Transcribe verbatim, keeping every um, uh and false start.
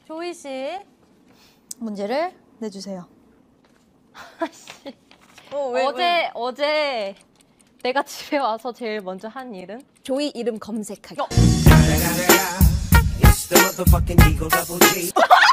조이 씨 문제를 내주세요. 아씨. 어, 왜, 어제 왜? 어제 내가 집에 와서 제일 먼저 한 일은 조이 이름 검색하기. 어.